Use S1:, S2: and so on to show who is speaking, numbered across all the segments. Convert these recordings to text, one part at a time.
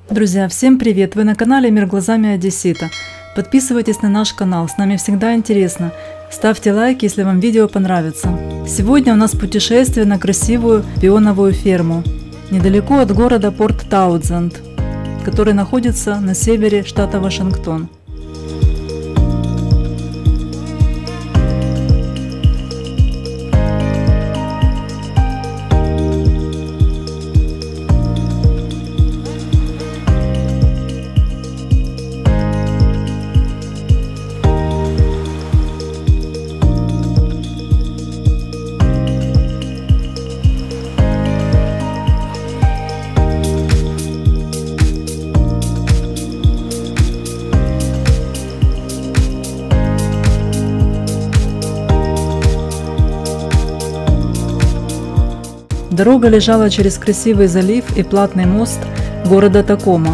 S1: Друзья, всем привет! Вы на канале Мир глазами одессита. Подписывайтесь на наш канал, с нами всегда интересно. Ставьте лайк, если вам видео понравится. Сегодня у нас путешествие на красивую пионовую ферму, недалеко от города Порт-Таузенд, который находится на севере штата Вашингтон. Дорога лежала через красивый залив и платный мост города Такома.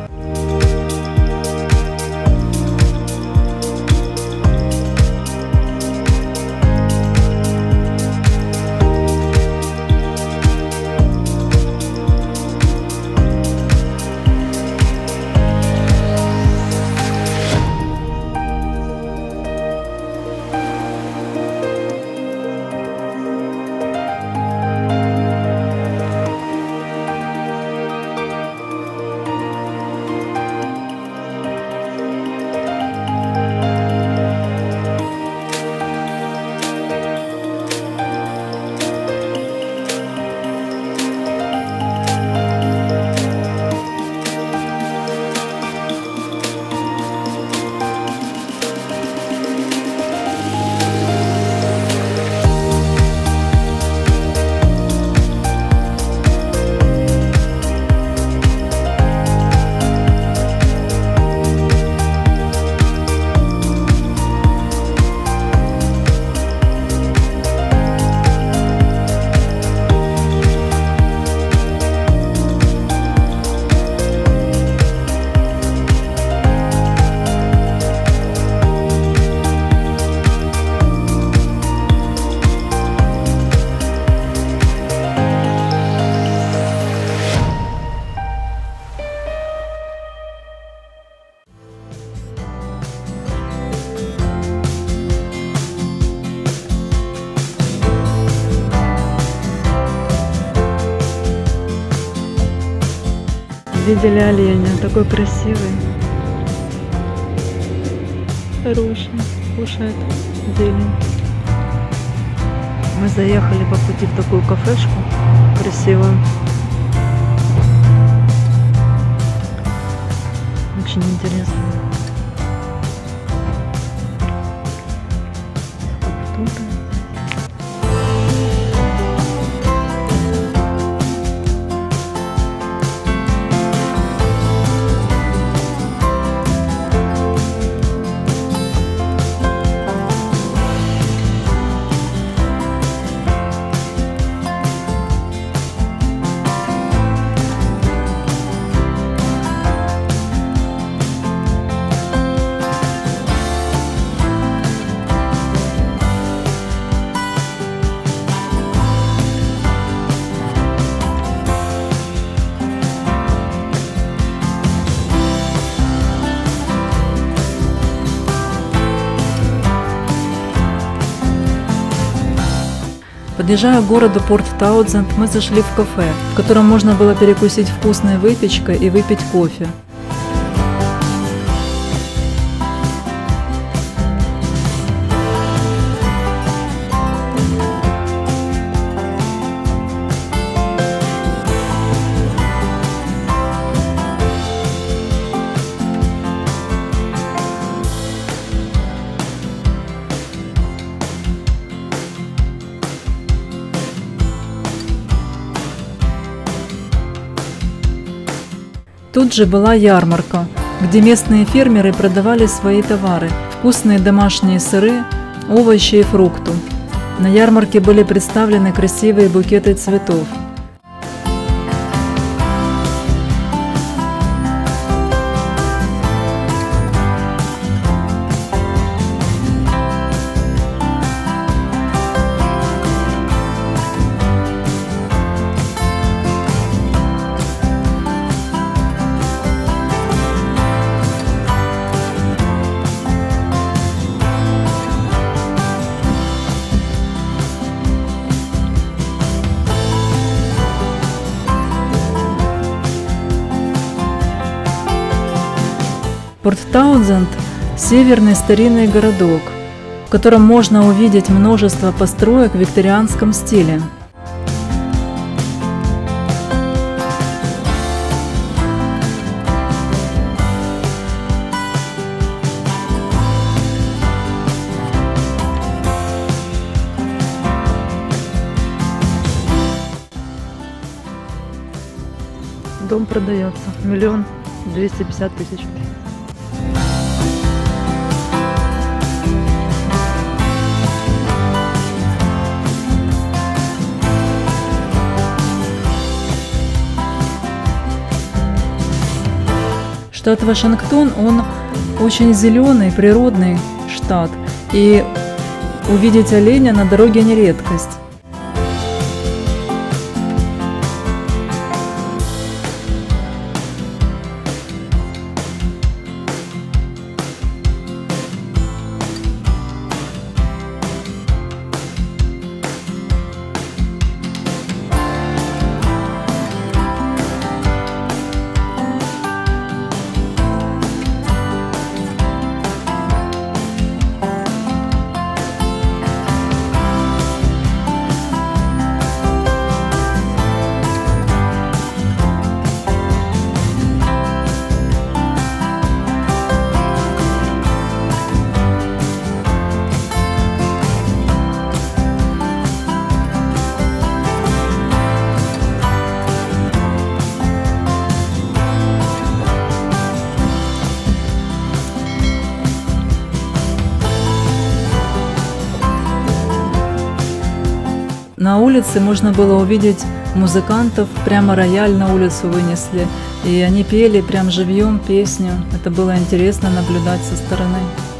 S1: Видели оленя, такой красивый, хороший, кушает зелень. Мы заехали по пути в такую кафешку красивую, очень интересно. Подъезжая к городу Порт-Таузенд, мы зашли в кафе, в котором можно было перекусить вкусной выпечкой и выпить кофе. Тут же была ярмарка, где местные фермеры продавали свои товары – вкусные домашние сыры, овощи и фрукты. На ярмарке были представлены красивые букеты цветов. Порт Таунсенд – северный старинный городок, в котором можно увидеть множество построек в викторианском стиле. Дом продается. 1 250 000. Штат Вашингтон, он очень зеленый, природный штат. И увидеть оленя на дороге не редкость. На улице можно было увидеть музыкантов, прямо рояль на улицу вынесли, и они пели прям живьем песню. Это было интересно наблюдать со стороны.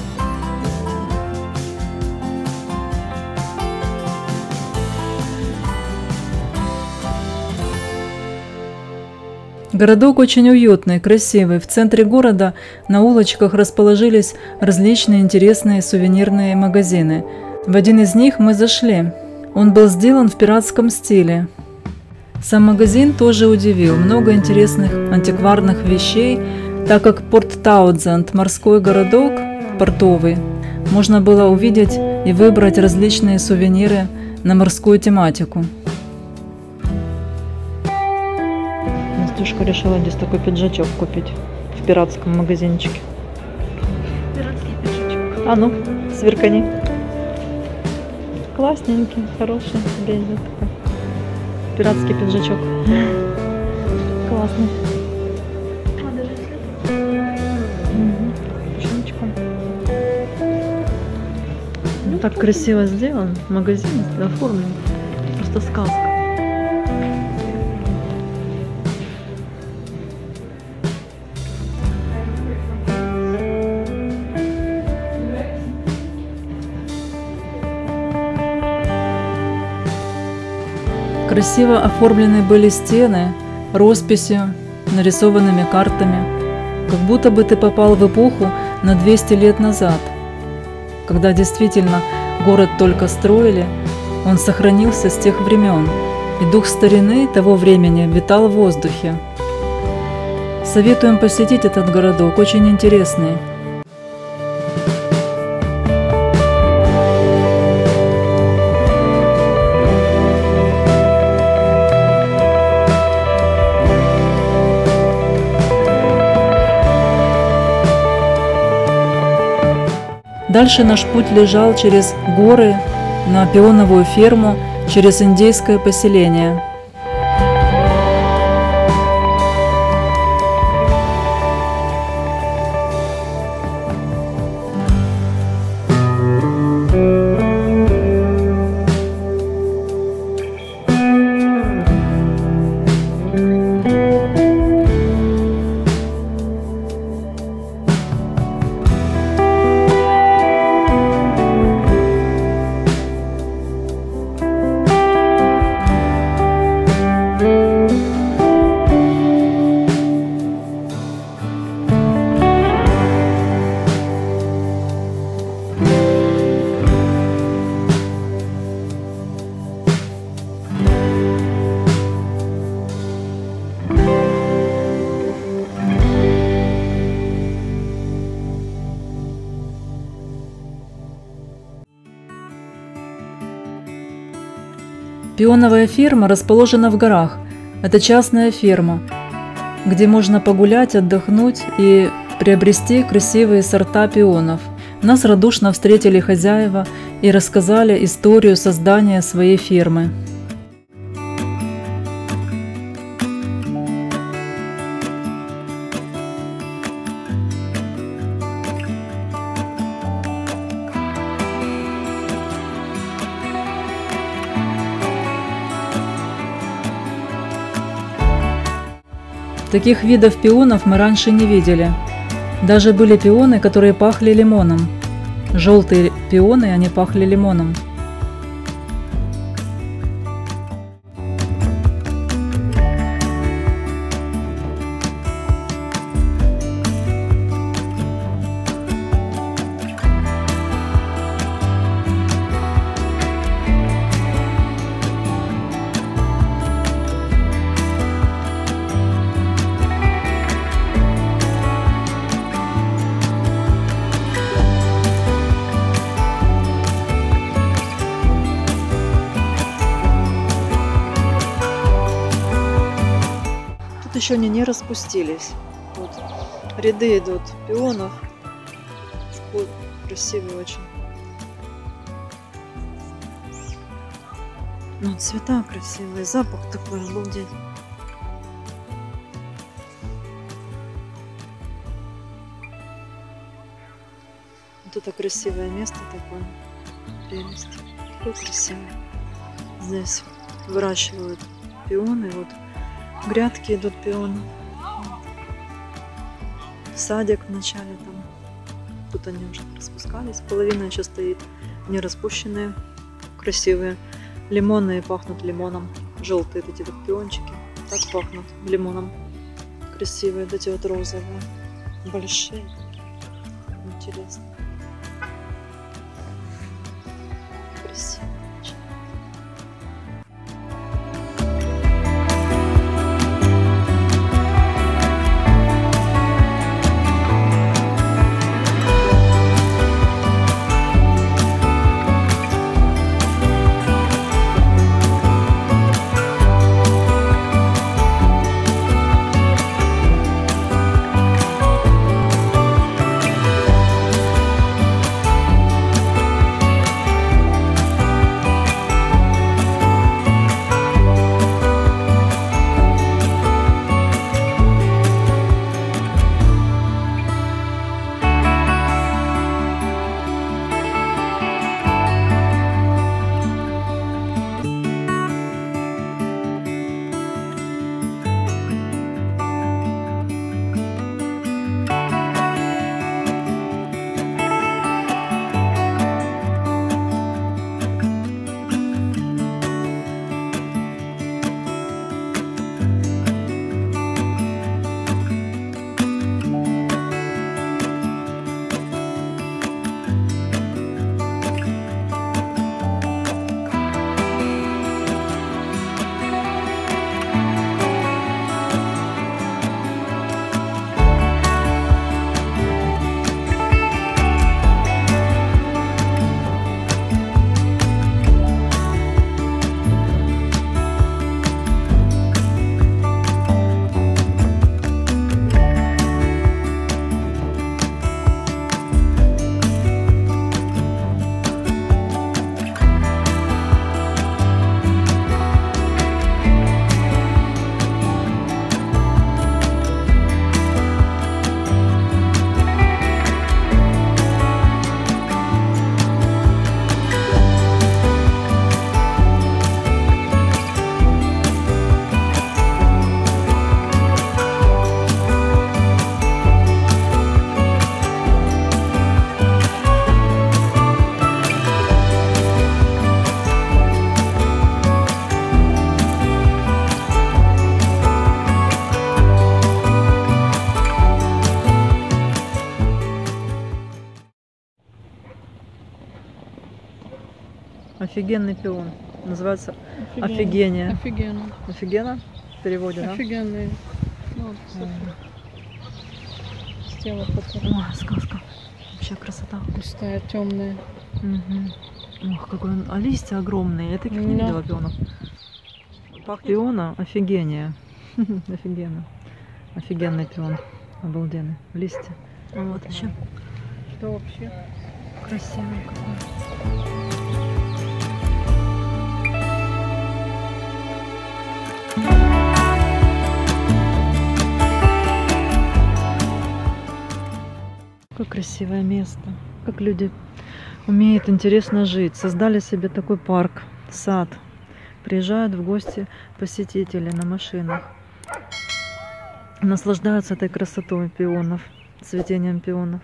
S1: Городок очень уютный, красивый. В центре города на улочках расположились различные интересные сувенирные магазины. В один из них мы зашли. Он был сделан в пиратском стиле. Сам магазин тоже удивил. Много интересных антикварных вещей, так как Порт Таунсенд – морской городок, портовый, можно было увидеть и выбрать различные сувениры на морскую тематику. Настюшка решила здесь такой пиджачок купить в пиратском магазинчике.
S2: Пиратский пиджачок.
S1: А ну, сверкани. Классненький, хороший, белый такой. Пиратский пиджачок. Классный.
S2: А, даже
S1: Пушинчиком. Ну, так красиво сделан. Магазин оформлен. Просто сказка. Красиво оформлены были стены, росписью, нарисованными картами. Как будто бы ты попал в эпоху на 200 лет назад, когда действительно город только строили, он сохранился с тех времен, и дух старины того времени витал в воздухе. Советуем посетить этот городок, очень интересный. Дальше наш путь лежал через горы, на пионовую ферму, через индейское поселение. Пионовая ферма расположена в горах. Это частная ферма, где можно погулять, отдохнуть и приобрести красивые сорта пионов. Нас радушно встретили хозяева и рассказали историю создания своей фермы. Таких видов пионов мы раньше не видели. Даже были пионы, которые пахли лимоном. Желтые пионы, они пахли лимоном. Еще они не распустились. Вот ряды идут пионов. Вот, красивые очень. Ну, цвета красивые, запах такой, обалдеть. Вот это красивое место такое. Прелесть. Такое красивое. Здесь выращивают пионы. Вот грядки идут пионы. Садик в начале там. Тут они уже распускались. Половина еще стоит. Не распущенные. Красивые. Лимонные, пахнут лимоном. Желтые эти вот пиончики. Так пахнут лимоном. Красивые. Вот эти вот розовые. Большие. Интересно. Красиво. Офигенный пион. Называется офигения.
S2: Офигенно.
S1: Офигенно? В переводе, да?
S2: Офигенные. Вот, тело которое.
S1: Ой, сказка. Вообще красота.
S2: Густая, темная.
S1: Угу. Ох, какой он. А листья огромные. Я таких не видела пионов. Пиона офигение. Офигенно. Офигенный пион. Обалденный. В листе. Вот еще.
S2: Что вообще?
S1: Красивый какой. Какое красивое место. Как люди умеют интересно жить. Создали себе такой парк, сад. Приезжают в гости посетители на машинах. Наслаждаются этой красотой пионов, цветением пионов.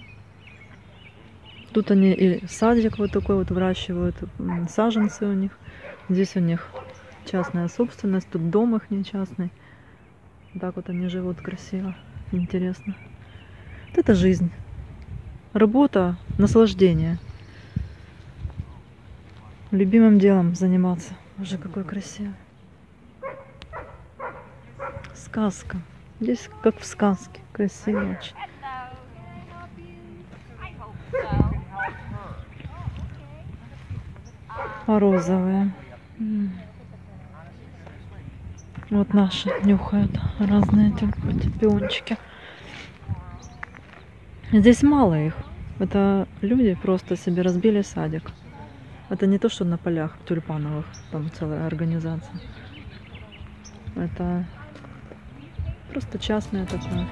S1: Тут они и садик вот такой вот выращивают, саженцы у них. Здесь у них частная собственность, тут дом их не частный. Так вот они живут красиво, интересно. Вот это жизнь. Работа, наслаждение. Любимым делом заниматься. Боже, какой красивый. Сказка. Здесь как в сказке. Красиво очень. А розовые. Вот наши нюхают разные эти пиончики. Здесь мало их. Это люди просто себе разбили садик. Это не то, что на полях тюльпановых, там целая организация. Это просто частное такое.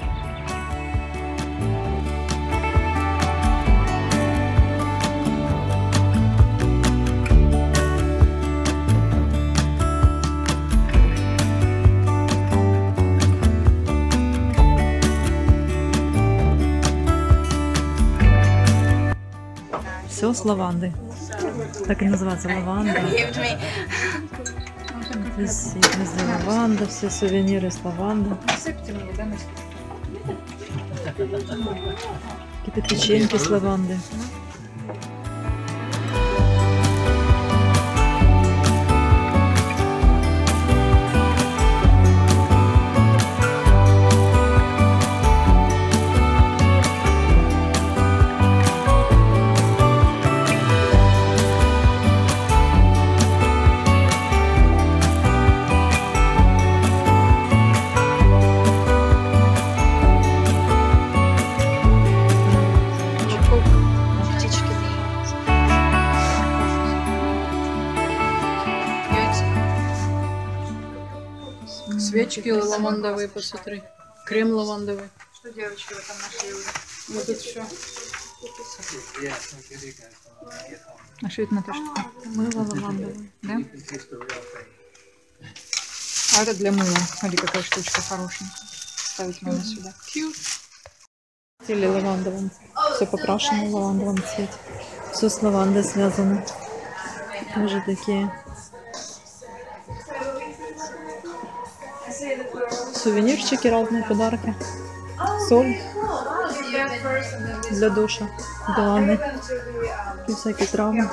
S1: Все с лавандой. Так и называется лаванда. Здесь везде лаванда, все сувениры с лавандой. Какие-то печеньки с лавандой.
S2: Свечки лавандовые, посмотри. Крем лавандовый.
S3: Что девочки вы там нашли уже?
S2: Вот это все.
S3: А что это, Наташа?
S2: Мыло лавандовое.
S3: Да? А это для мыла. Смотри, какая штучка хорошенькая. Ставить можно сюда.
S1: Или лавандовым. Все покрашено в лавандовом цвете. Все с лавандой связано. Тоже такие сувенирчики, разные подарки. Соль для душа, для ванны. И всякие травмы.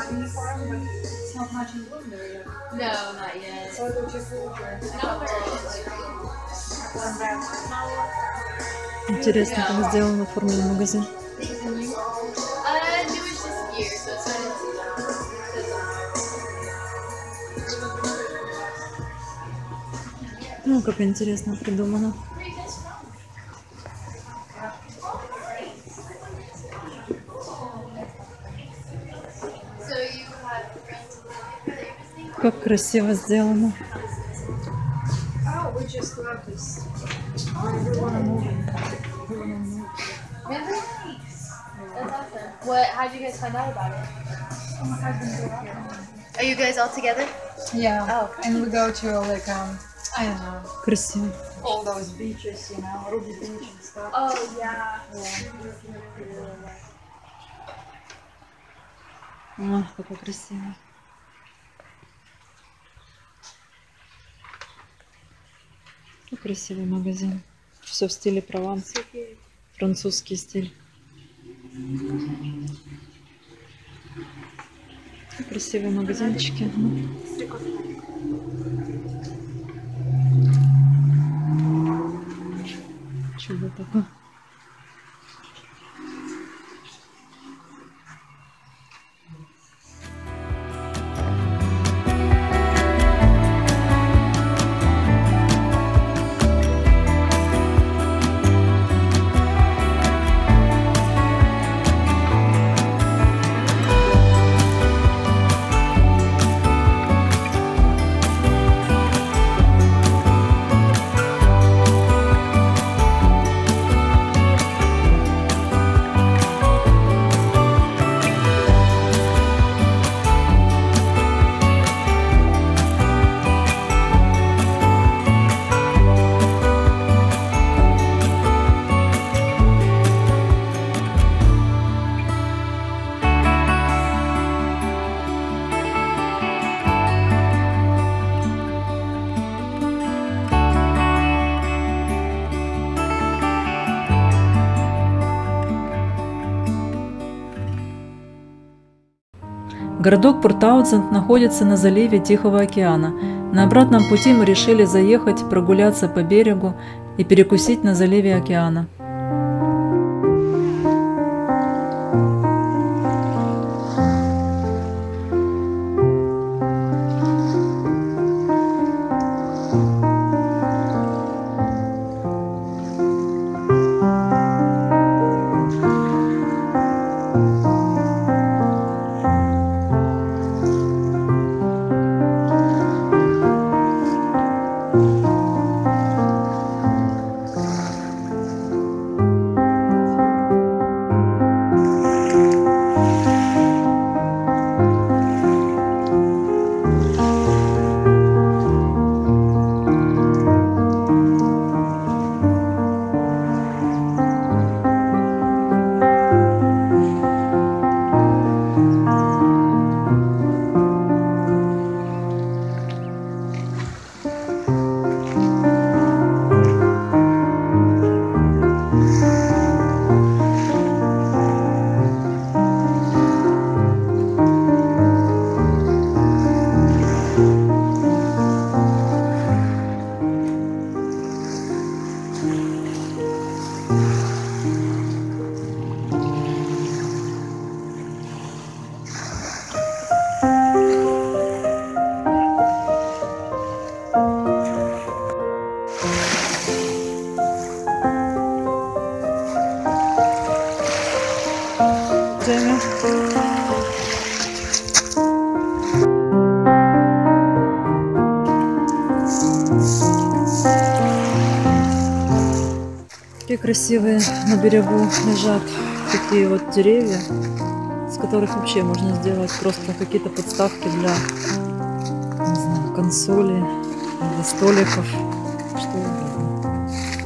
S1: Интересно, как сделан, оформлен магазин. Ну, как интересно придумано. Как красиво сделано.
S4: What? How'd you guys find out about it? Are you guys all together?
S3: Yeah.
S4: Oh.
S3: And we go to like I don't know,
S1: Красиво.
S3: all those beaches, you know, Ruby Beach and stuff.
S4: Oh yeah.
S1: О, какой красивый. Какой красивый магазин. Все в стиле Прованс. Французский стиль. Красивые магазинчики. Чудо такое. Городок Порт-Таунсенд находится на заливе Тихого океана. На обратном пути мы решили заехать, прогуляться по берегу и перекусить на заливе океана. Какие красивые на берегу лежат такие вот деревья, с которых вообще можно сделать просто какие-то подставки для, не знаю, консолей, для столиков, что угодно.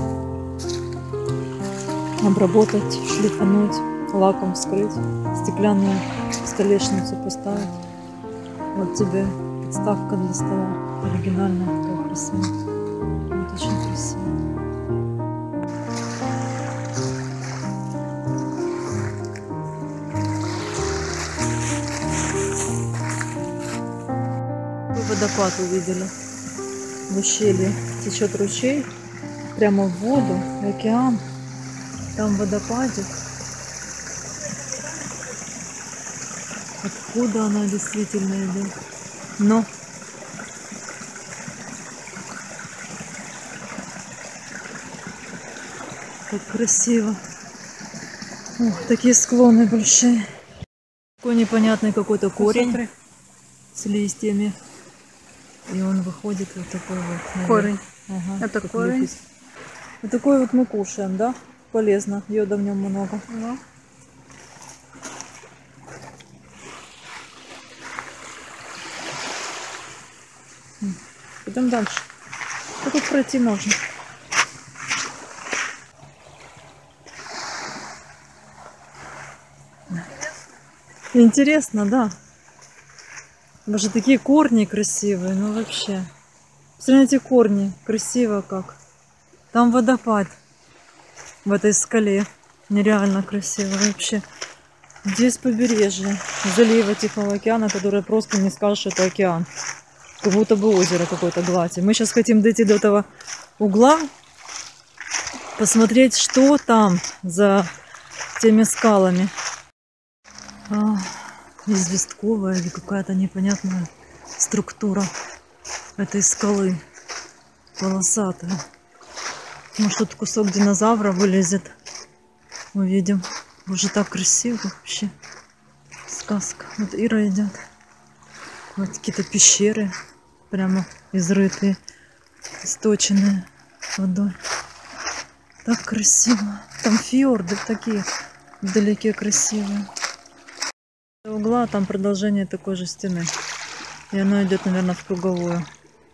S1: Обработать, шлифануть, лаком вскрыть, стеклянную столешницу поставить. Вот тебе подставка для стола, оригинальная, такая красивая. Вот очень красиво. Водопад увидели. В ущелье течет ручей прямо в воду, в океан. Там водопадик. Откуда она действительно идет? Но как красиво. Ох, такие склоны большие. Такой непонятный какой-то корень с листьями. И он выходит вот такой вот. Наверх.
S2: Корень.
S1: Ага,
S2: Это
S1: как
S2: корень.
S1: лепесток. Вот такой вот мы кушаем, да? Полезно. Йода в нем много.
S2: Да.
S1: Идем дальше. А тут пройти можно. Интересно, да. Даже такие корни красивые, ну вообще. Посмотрите, корни, красиво как. Там водопад в этой скале. Нереально красиво вообще. Здесь побережье залива Тихого океана, которое просто не скажешь, что это океан. Как будто бы озеро какой-то глади. Мы сейчас хотим дойти до этого угла, посмотреть, что там за теми скалами. Известковая или какая-то непонятная структура этой скалы. Полосатая. Может, тут кусок динозавра вылезет. Увидим. Боже, так красиво вообще. Сказка. Вот Ира идет. Вот какие-то пещеры. Прямо изрытые. Источенные водой. Так красиво. Там фьорды такие вдалеке красивые. Угла, там продолжение такой же стены. И оно идет, наверное, в круговую.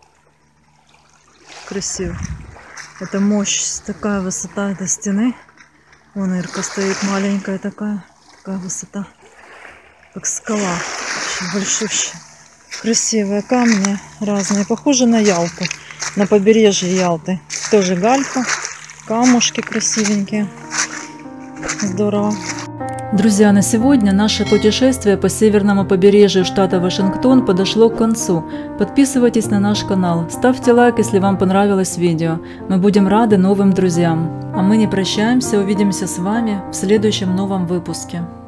S1: Красиво. Это мощь, такая высота этой стены. Вон Ирка стоит, маленькая такая высота. Как скала. Очень большущая. Красивые камни разные. Похоже на Ялту. На побережье Ялты. Тоже галька. Камушки красивенькие. Здорово. Друзья, на сегодня наше путешествие по северному побережью штата Вашингтон подошло к концу. Подписывайтесь на наш канал, ставьте лайк, если вам понравилось видео. Мы будем рады новым друзьям. А мы не прощаемся, увидимся с вами в следующем новом выпуске.